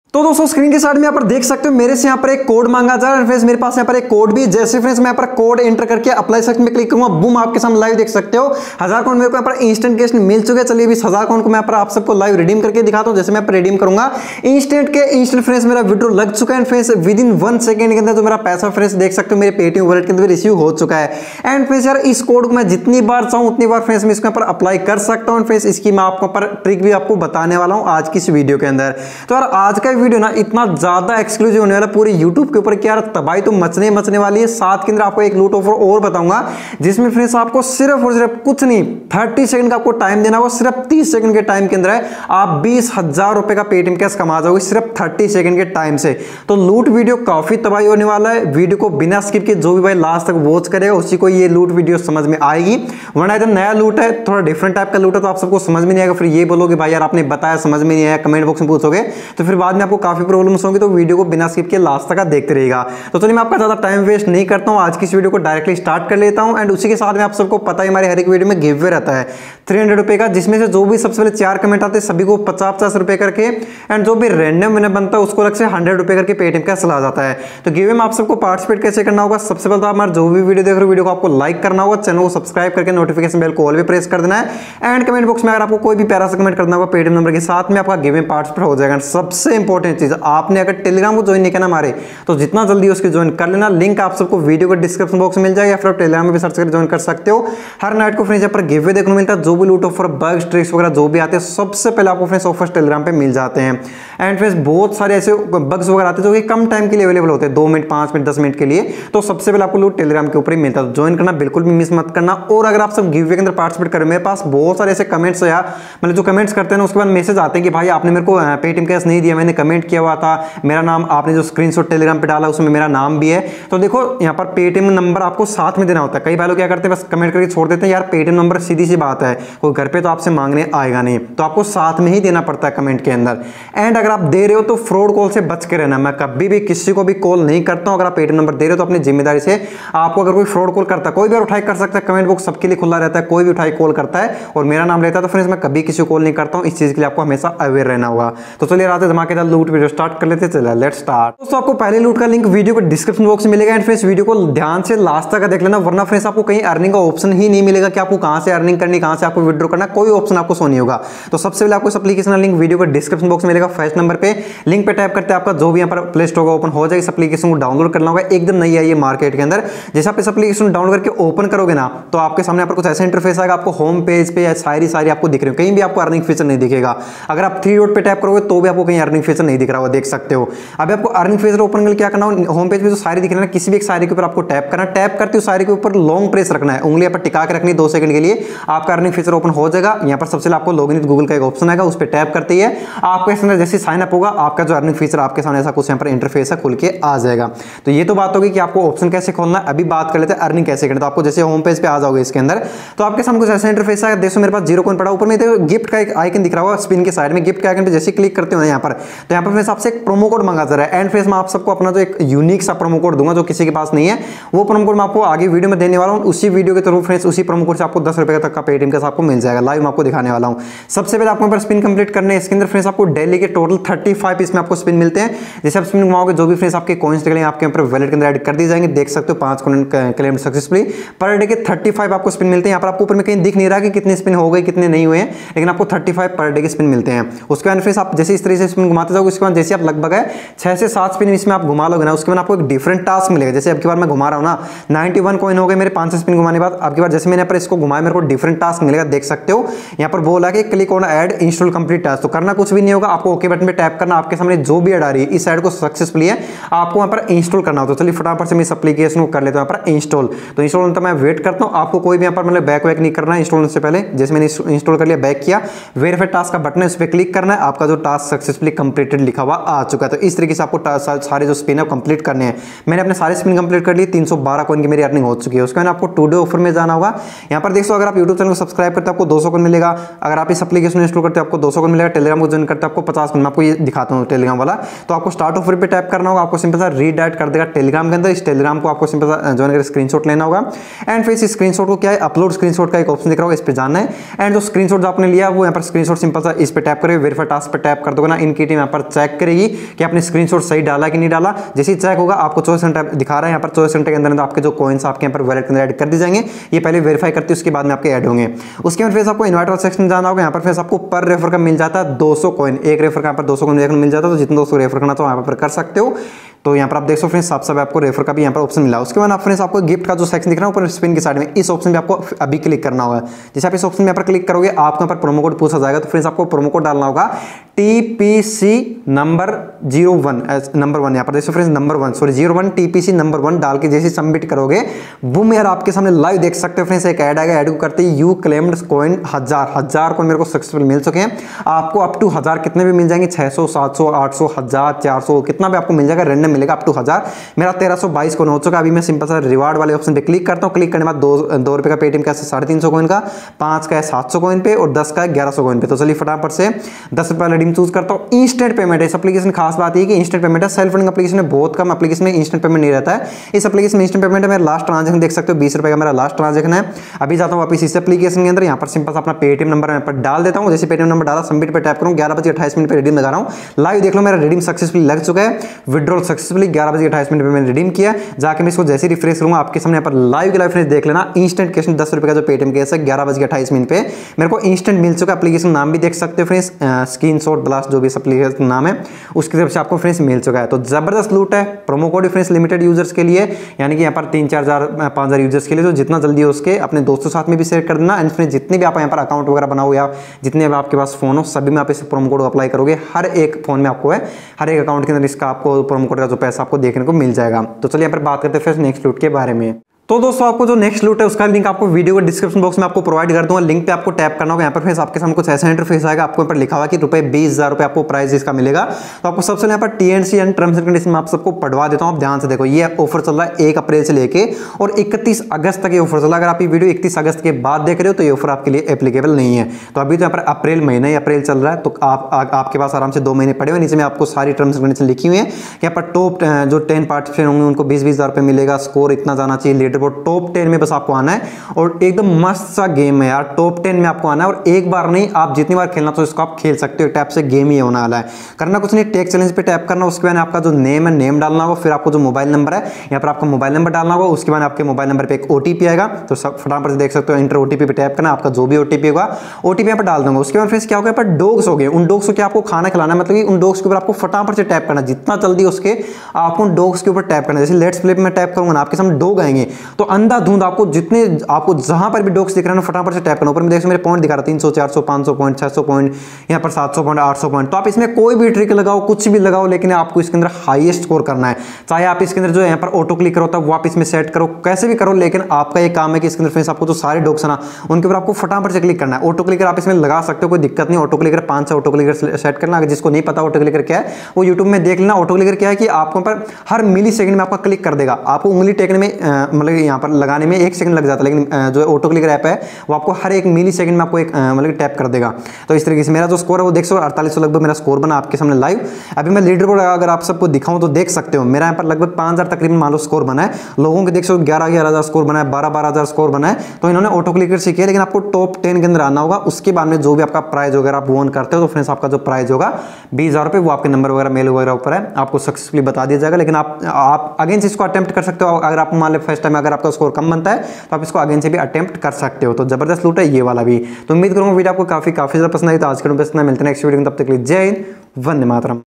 तो दोस्तों स्क्रीन के साइड में यहाँ पर देख सकते हो मेरे से यहाँ पर एक कोड मांगा जा रहा है फ्रेंड्स। मेरे पास यहाँ पर एक कोड भी, जैसे फ्रेंड्स मैं यहाँ पर कोड एंटर करके अप्लाई सेक्शन में क्लिक करूंगा, बूम आपके सामने लाइव देख सकते हो 1000 कॉइन मेरे को यहाँ पर इंस्टेंट कैश मिल चुके हैं। चलिए अभी 1000 कॉइन को मैं यहाँ पर आप सबको लाइव रिडीम करके दिखाता हूँ। जैसे मैं यहाँ पर रिडीम करूंगा इंस्टेंट फ्रेंड्स मेरा विड्रॉ लग चुका है फ्रेंड्स। विद इन 1 सेकंड के अंदर जो मेरा पैसा फ्रेंड्स देख सकते हो मेरे पेटीएम वॉलेट के अंदर रिसीव हो चुका है। एंड फ्रेंड्स यार इस कोड को मैं जितनी बार चाहूँ उतनी बार फ्रेंड्स मैं इसके ऊपर अप्लाई कर सकता हूँ फ्रेंड्स। इसकी मैं आपको पर ट्रिक भी आपको बताने वाला हूँ आज की इस वीडियो के अंदर। तो यार आज का वीडियो ना इतना ज्यादा एक्सक्लूसिव होने वाला पूरे YouTube के ऊपर कि यार तबाही तो मचने वाली है। साथ के अंदर आपको एक लूट ऑफर और बताऊंगा जिसमें फ्रेंड्स आपको सिर्फ और सिर्फ कुछ नहीं 30 सेकंड का आपको टाइम देना होगा। सिर्फ 30 सेकंड के टाइम के अंदर है आप 20,000 रुपए का पेटीएम कैश कमा जाओगे सिर्फ 30 सेकंड के टाइम से। तो लूट वीडियो काफी तबाही होने वाला है। वीडियो को बिना स्किप के जो भी भाई लास्ट तक वॉच करेगा उसी को ये लूट वीडियो समझ में आएगी। वरना इधर नया लूट है, थोड़ा डिफरेंट टाइप का लूट है तो आप सबको समझ में नहीं आएगा। फिर ये बोलोगे भाई यार आपने बताया समझ में नहीं आया, कमेंट बॉक्स में पूछोगे तो फिर बाद में आपको काफी प्रॉब्लम्स होंगी। तो वीडियो को बिना स्किप के लास्ट तक देखते रहेगा। तो चलिए मैं आपका ज्यादा टाइम वेस्ट नहीं करता हूं, आज की इस वीडियो को डायरेक्टली स्टार्ट कर लेता हूं। एंड उसी के साथ में आप सबको पता है हमारे हर एक वीडियो में गिव अवे रहता है 300 रुपए का, जिसमें से जो भी सबसे पहले 4 कमेंट आते हैं सभी को 50-50 रुपए करके, एंड जो भी रैंडम विनर बनता है उसको अलग से 100 रुपए करके पेटीएम का चला जाता है। तो गिव अवे में आप सबको पार्टिसिपेट कैसे करना होगा, सबसे पहले तो आप हमारे जो भी वीडियो देख रहे हो वीडियो को आपको लाइक करना होगा, चैनल को सब्सक्राइब करके नोटिफिकेशन बेल को ऑल पे प्रेस कर देना है। एंड कमेंट बॉक्स में अगर आपको कोई भी प्यारा सा कमेंट करना होगा पेटीएम नंबर के साथ में आपका गिव अवे पार्टिसिपेट हो जाएगा। सबसे इंपॉर्टेंट चीज आपने अगर टेलीग्राम को ज्वाइन नहीं करना हमारे तो जितना जल्दी उसकी ज्वाइन कर लेना। लिंक आप सबको वीडियो के डिस्क्रिप्शन बॉक्स में मिल जाएगा या फिर आप टेलीग्राम में भी सर्च करके ज्वाइन कर सकते हो। हर नाइट को फ्रेंड्स यहाँ पर गिव अवे देखने को मिलता है। जो भी लूट ऑफर बग्स ट्रिक्स वगैरह जो भी आते हैं सबसे पहले आपको फ्रेंड्स ऑफर्स टेलीग्राम पे मिल जाते हैं। एंड फ्रेंड्स बहुत सारे ऐसे बग्स वगैरह आते हैं जो कि कम टाइम के लिए अवेलेबल होते हैं, 2 मिनट 5 मिनट 10 मिनट के लिए। तो सबसे पहले आपको लूट टेलीग्राम के ऊपर ही मिलता है, तो ज्वाइन करना बिल्कुल भी मिस मत करना। और अगर आप सब गिव अवे के अंदर पार्टिसिपेट करें, मेरे पास बहुत सारे ऐसे कमेंट्स या मतलब जो कमेंट्स करते हैं उसके बाद मैसेज आते हैं कि भाई आपने मेरे को पेटीएम कैश नहीं दिया, मैंने कमेंट किया हुआ था, मेरा नाम आपने जो स्क्रीनशॉट टेलीग्राम पे डाला उसमें मेरा नाम भी है। तो देखो यहाँ पर पेटीएम नंबर आपको साथ में देना होता है। कई बार लोग क्या करते हैं बस कमेंट करके छोड़ देते हैं, यार पेटीएम नंबर सीधी सी बात है कोई घर पे तो आपसे मांगने आएगा नहीं, तो आपको साथ में ही देना पड़ता है कमेंट के अंदर। एंड अगर आप दे रहे हो तो फ्रॉड कॉल से बच के रहना। मैं कभी भी किसी को भी कॉल नहीं करता हूं। अगर आप पेटीएम नंबर दे रहे हो तो अपनी जिम्मेदारी से, आपको अगर कोई फ्रॉड कॉल करता है कोई भी उठाई कर सकता है, कमेंट बॉक्स सबके लिए खुला रहता है, कोई भी उठाई कॉल करता है और मेरा नाम लेता है तो फ्रेंड्स मैं कभी किसी को कॉल नहीं करता हूं। इस चीज के लिए आपको हमेशा अवेयर रहना होगा। तो चलिए रात धमाकेदार लूट वीडियो स्टार्ट कर लेते हैं। चलिए लेट्स स्टार्ट। दोस्तों आपको पहले लूट का लिंक वीडियो को डिस्क्रिप्शन बॉक्स में मिलेगा। एंड फ्रेंड्स वीडियो को ध्यान से लास्ट तक देख लेना, वरना फ्रेंड्स आपको कहीं अर्निंग का ऑप्शन ही नहीं मिलेगा कि आपको कहां से अर्निंग करनी, कहां से आपको विड्रॉ करना, कोई ऑप्शन आपको शो नहीं होगा। तो सबसे पहले आपको इस एप्लीकेशन का लिंक वीडियो को डिस्क्रिप्शन बॉक्स में मिलेगा। फर्स्ट नंबर पे लिंक पे टैप करते हैं आपका जो भी यहाँ पर प्ले स्टोर का ओपन हो जाएगा। इस एप्लीकेशन को डाउनलोड करना होगा, एकदम नई आई है मार्केट के अंदर। जैसे आप इस एप्लीकेशन डाउनलोड करके ओपन करोगे ना तो आपके सामने पर कुछ ऐसा इंटरफेस आएगा। आपको होम पेज पे सारी आपको दिख रही है, कहीं भी आपको अर्निंग फीचर नहीं दिखेगा। अगर आप 3 डॉट पे टैप करोगे तो भी आपको कहीं अर्निंग फीचर नहीं दिख रहा होगा, देख सकते हो। अभी आपको अर्निंग फीचर ओपन करके क्या करना हो, होम पेज पे जो सारी दिख रही है ना किसी भी एक सारी के ऊपर आपको टैप करना। टैप करते हो सारी के ऊपर लॉन्ग प्रेस रखना है, उंगली पर टिका के रखनी 2 सेकंड के लिए, आपका अर्निंग फीचर ओपन हो जाएगा। यहाँ पर सबसे आपको लॉगिन विद गूगल का एक ऑप्शन आएगा, उस पर टैप करते ही आपके इसके अंदर जैसे साइन अप होगा आपका जो अर्निंग फीचर आपके सामने ऐसा कुछ यहाँ पर इंटरफेस है खुल के आ जाएगा। तो ये तो बात होगी कि आपको ऑप्शन कैसे खोलना है। अभी बात कर लेते हैं अर्निंग कैसे करना। तो आपको जैसे होम पेज पे आ जाओगे इसके अंदर तो आपके सामने कुछ ऐसा इंटरफेस आएगा। देखो मेरे पास 0 कॉइन पड़ा, ऊपर में देखो गिफ्ट का एक आइकन दिख रहा होगा स्पिन के साइड में। गिफ्ट के आइकन पे जैसे क्लिक करते हो यहाँ पर तो यहाँ पर फ्रेंड्स आपसे एक प्रोमो कोड मांगा जा रहा है। एंड फ्रेंड्स मैं आप सबको अपना जो एक यूनिक सा प्रोमो कोड दूंगा जो किसी के पास नहीं है, वो प्रोमो कोड मैं आपको आगे वीडियो में देने वाला हूँ। उसी वीडियो के थ्रू फ्रेंड्स उसी प्रोमो कोड से आपको 10 रुपए तक का पेटीएम कैश आपको मिल जाएगा। लाइव मैं आपको दिखाने वाला हूँ। सबसे पहले आपको स्पिन कंप्लीट करने हैं। इसके अंदर फ्रेंड्स आपको डेली के टोटल 35 इसमें आपको स्पिन मिलते हैं। जैसे आप स्पिन घुमाओगे जो भी फ्रेंड्स आपके कॉइंस निकलेंगे आपके ऊपर वैलेट के अंदर ऐड कर दी जाएंगे। देख सकते हो 5 coin claim successfully. Per day के 35 आपको स्पिन मिलते हैं। यहाँ पर आपको ऊपर में कहीं दिख नहीं रहा कि कितने स्पिन हो गए कितने नहीं हुए हैं, लेकिन आपको 35 पर डे के स्पिन मिलते हैं। उसके बाद फ्रेंड्स आप जैसे इस तरीके से स्पिन घुमाते जाओगे उसके बाद जैसे आप लगभग 6 से 7 स्पिन इसमें आप घुमा लोगे ना उसके बाद आपको एक डिफरेंट टास्क मिलेगा। जैसे अब की बार मैं घुमा रहा हूँ ना 91 कॉइन हो गए मेरे 5 स्पिन घुमाने के बाद। अब की बार जैसे मैंने पर इसको घुमाया मेरे को डिफरेंट टास्क मिलेगा। देख सकते हो यहाँ पर बोला कि click on ad install complete task. तो करना कुछ भी नहीं होगा, आपको ओके बटन पे टैप करना। आपके सामने जो भी ऐड आ रही है इस साइड को सक्सेसफुली है आपको वहां पर इंस्टॉल करना होता है। चलिए फटाफट से मैं इस एप्लीकेशन को कर लेता हूं यहाँ पर इंस्टॉल। तो इंस्टॉल होने तक मैं वेट करता हूं। आपको कोई भी यहाँ पर मतलब बैक वैक नहीं करना है इंस्टॉल से पहले। जैसे मैंने इंस्टॉल कर लिया, बैक किया, वेरीफाई टास्क का बटन है उस पर क्लिक करना है। आपका जो टास्क सक्सेसफुली कंप्लीटेड लिखा हुआ आ चुका है। तो इस तरीके से आपको सारे जो स्पिन है कंप्लीट करने हैं। मैंने अपने सारे स्पिन कंप्लीट कर लिए। 312 कॉइन की मेरी अर्निंग हो चुकी है। उसके बाद आपको टुडे ऑफर में जाना होगा। यहाँ पर देखो अगर आप यूट्यूब चैनल को सब्सक्राइब करते हो आपको 200 कॉइन मिलेगा। अगर आप इस एप्लीकेशन इंस्टॉल करते हो आपको 200 कॉइन मिलेगा। टेलीग्राम को ज्वाइन करते हो आपको 50 कॉइन। मैं आपको ये दिखाता दिखाता हूँ टेलीग्राम वाला। तो आपको स्टार्ट ऑफर पे टैप करना होगा, आपको सिंपल सा रीडायरेक्ट कर देगा टेलीग्राम के अंदर। इस टेलीग्राम को आपको सिंपल सा ज्वाइन करके स्क्रीनशॉट लेना होगा एंड फिर इस स्क्रीनशॉट को क्या है अपलोड स्क्रीनशॉट का एक ऑप्शन दिख रहा होगा, इस पे जाना है एंड जो स्क्रीनशॉट आपने लिया वो यहाँ पर स्क्रीनशॉट सिंपल सा इस पे टैप करेंगे, वेरीफाई टास्क पे टैप कर दोगे ना, इनकी टीम यहाँ पर चेक करेगी कि आपने स्क्रीनशॉट सही डाला कि नहीं डाला। जैसे ही चेक होगा आपको 24 घंटे दिखा रहा है यहाँ पर, 24 घंटे के अंदर आपके जो कॉइन्स आपके यहाँ पर वैलेट के अंदर ऐड कर दी जाएंगे। ये पहले वेरीफाई करती है उसके बाद में आपके ऐड होंगे। उसके बाद फिर आपको इनवाइट वाला सेक्शन जाना होगा, यहाँ पर फिर आपको पर रेफर का मिल जाता है 200 कॉइन, एक रेफर का यहाँ पर 200 कॉइन मिल जाता है। तो जितना 200 रेफर करना तो यहाँ पर कर सकते हो। तो यहाँ पर आप देख सकते हो फ्रेंड्स सब आपको रेफर का भी यहाँ पर ऑप्शन मिला। उसके बाद आप फ्रेंड्स आपको गिफ्ट का जो सेक्शन दिख रहा है ऊपर स्क्रीन की साइड में, इस ऑप्शन पे आपको अभी क्लिक करना होगा। जैसे आप इस ऑप्शन में यहाँ पर क्लिक करोगे आपको यहाँ पर प्रोमो कोड पूछा जाएगा। तो फ्रेंड्स आपको प्रोमो कोड डालना होगा TPC नंबर 01 नंबर 1, यहाँ पर देखो friends number 1 sorry 01 TPC number 1 डाल के जैसे सबमिट करोगे बूम यार आपके सामने लाइव देख सकते हो फ्रेंड्स एक ऐड आएगा। ऐड को करते ही यू क्लेम्ड कॉइन 1000 कॉइन मेरे को सक्सेसफुल मिल चुके हैं। आपको अप टू 1000 कितने भी मिल जाएंगे, 600 700 800 1000 400 कितना भी आपको मिल जाएगा, रैंडम मिलेगा अप टू 1000। मेरा 1322 कॉइन हो चुका। अभी मैं सिंपल सा रिवार्ड वाले ऑप्शन पे क्लिक करता हूँ। क्लिक करने के बाद 2 रुपए का पेटीएम का 350 कॉइन का, 5 का है 700 कॉइन पे और 10 का है 1100 कॉइन पे। तो चलिए फटाफट से 10 रुपये रिडीम चूज करता हूँ। इंस्टेंट पेमेंट है इस एप्लीकेशन, खास बात है कि इंस्टेंट पेमेंट है। सेल्फ रनिंग एप्लीकेशन में बहुत कम एप्लीकेशन में इंस्टेंट पेमेंट नहीं रहता है। इस एप्लीकेशन में इंस्टेंट पेमेंट है। मेरा लास्ट ट्रांजेक्शन देख सकते हो 20 रुपए का मेरा लास्ट ट्रांजेक्शन है। अभी जाता हूँ वापस इस एप्लीकेशन के अंदर, यहाँ पर सिंपल अपना पेटीएम नंबर यहाँ पर डाल देता हूँ। जैसे पेटीएम नंबर डाला सबमिट पे टैप करूँ, 11:28 पे रिडीम लगा रहा हूँ। लाइव देख लो मेरा रिडीम सक्सेसफुली लग चुका है। विड्रॉल सक्सेसफुली 11:28 पे मैंने रिडीम किया। जाके मैं इसको जैसे रिफ्रेश करूंगा आपके सामने यहाँ पर लाइव के लाइव फ्रेंड्स देख लेना। इंस्टेंट कैश 10 रुपए का जो पेटीएम केस है 11:28 पे मेरे को इंस्टेंट मिल चुका। एप्लीकेशन नाम भी देख सकते हो फ्रेंड्स, स्क्रीनशॉट ब्लास्ट जो भी एप्लीकेशन नाम है उसकी तरफ से आपको फ्रेंड्स मिल चुका है। तो जबरदस्त लूट है। Promo code friends limited users के लिए, यानी कि यहाँ पर 3-4 हज़ार 5,000 यूजर्स के लिए। तो जितना जल्दी हो उसके अपने दोस्तों साथ में भी शेयर कर देना एंड फ्रेंड्स जितने भी आप यहाँ पर अकाउंट वगैरह बनाओ या जितने भी आपके पास फोन हो सभी में आप इस प्रोमो कोड अप्लाई करोगे। हर एक फोन में आपको है, हर एक अकाउंट के अंदर इसका आपको प्रोमो कोड का जो पैसा आपको देखने को मिल जाएगा। तो चलिए यहाँ पर बात करते हैं फिर नेक्स्ट लूट के बारे में। तो दोस्तों आपको जो नेक्स्ट लूट है उसका लिंक आपको वीडियो के डिस्क्रिप्शन बॉक्स में आपको प्रोवाइड कर दूंगा। लिंक पे आपको टैप करना होगा। यहाँ पर फिर आपके सामने कुछ ऐसा इंटरफेस आएगा, आपको यहाँ पर लिखा हुआ कि ₹20,000 आपको प्राइस इसका मिलेगा। तो आपको सबसे यहाँ पर TNC and terms and condition में आप सबको पढ़वा देता हूँ। आप ध्यान से देखो, ये ऑफर चल रहा है 1 अप्रैल से लेके और 31 अगस्त तक ये ऑफर चल रहा है। अगर आप ये वीडियो 31 अगस्त के बाद देख रहे हो तो ये ऑफर आपके लिए एप्लीकेबल नहीं है। तो अभी तो यहाँ पर अप्रैल महीना ही अप्रैल चल रहा है, तो आपके पास आराम से 2 महीने पड़े हुए। नीचे में आपको सारी टर्म्स एंड कंडीशन लिखी हुई है। यहाँ पर टॉप जो 10 पार्टिसिपेंट होंगे उनको 20,000 रुपये मिलेगा। स्कोर इतना जाना चाहिए, लीडर बोर्ड टॉप 10 में बस आपको आना है और एकदम मस्त सा गेम है यार। टॉप 10 में आपको आना है और एक बार नहीं आप जितनी बार खेलना तो इसको आप खेल सकते हो। टैप से गेम ही होने वाला है। करना कुछ नहीं, टेक चैलेंज पे टैप करना। उसके बाद आपका जो नेम है नेम डालना होगा। फिर आपको जो मोबाइल नंबर है यहाँ पर आपका मोबाइल नंबर डालना होगा। उसके बाद आपके मोबाइल नंबर पे एक OTP आएगा। तो सब फटाफट से देख सकते हो, इंटर OTP पे टैप करना। आपका जो भी OTP होगा OTP यहाँ पर डाल दूंगा। उसके बाद फिर क्या होगा, डॉग्स हो गए, उन डॉग्स को क्या आपको खाना खिलाना है, मतलब कि उन डॉग्स के ऊपर आपको फटाफट से टैप करना। जितना जल्दी उसके आपको उन डॉग्स के ऊपर टैप करना। जैसे लेट्स प्ले में टैप करूंगा ना आपके सामने डॉग आएंगे तो अंधाधुंध आपको जितने आपको जहां पर भी डॉग्स दिख रहे हैं फटाफट से टैप करना। ऊपर में देखो मेरे पॉइंट दिखा रहा है 300 400 500 पॉइंट 600 पॉइंट, यहाँ पर 700 पॉइंट 800 पॉइंट। तो आप इसमें कोई भी ट्रिक लगाओ, कुछ भी लगाओ, लेकिन आपको इसके अंदर हाईएस्ट स्कोर करना है। चाहे आप इसके अंदर जो यहाँ पर ऑटो क्लिक करो तब वो आप इसमें सेट करो, कैसे भी करो, लेकिन आपका ये काम है कि इसके अंदर फ्रेंड्स आपको जो सारे डॉग्स है ना उनके ऊपर आपको फटाफट से क्लिक करना है। ऑटो क्लिकर आप इसमें लगा सकते हो, कोई दिक्कत नहीं। Auto clicker 5 auto clicker set करना। अगर जिसको नहीं पता ऑटो क्लिकर क्या है वो यूट्यूब में देख लेना। ऑटो क्लिकर क्या है कि आपको पर हर मिली सेकंड में आपका क्लिक कर देगा। आपको उंगली टेकने में मतलब यहाँ पर लगाने में 1 सेकंड लग जाता है, लेकिन जो ऑटो क्लिकर ऐप है वो आपको हर 1 मिली सेकंड में आपको एक मतलब टैप कर देगा। तो इस तरीके से मेरा जो स्कोर है वो देख सकते हो 4800 लगभग मेरा स्कोर बना आपके सामने लाइव। अभी मैं लीडर बोर्ड अगर आप सबको दिखाऊं तो देख सकते हो मेरा यहाँ पर लगभग 5000 तकरीबन मान लो स्कोर बना है। लोगों के देख सकते हो 11,000 स्कोर बना है, 12,000 स्कोर बना है। तो इन्होंने ऑटो क्लिकर से किया, लेकिन आपको टॉप 10 के अंदर आना होगा। उसके बाद में जो भी आपका प्राइज वगैरह आप वोन करते हो तो फ्रेंड्स आपका जो प्राइज होगा 20,000 रुपये वो आपके नंबर वगैरह मेल वगैरह ऊपर है, आपको सक्सेसफुली बता दिया जाएगा। लेकिन आप अगेन से इसको अटेम्प्ट कर सकते हो। अगर आप मान लो फर्स्ट टाइम अगर आपका स्कोर कम बनता है तो आप इसको अगेन से भी अटेम्प्ट कर सकते हो। तो जबरदस्त लूट है ये वाला भी। तो उम्मीद करूंगा वीडियो आपको काफी ज्यादा पसंद आई। तो आज के वीडियो में इतना, मिलते हैं नेक्स्ट वीडियो में, तब तक के लिए जय हिंद, वंदे मातरम।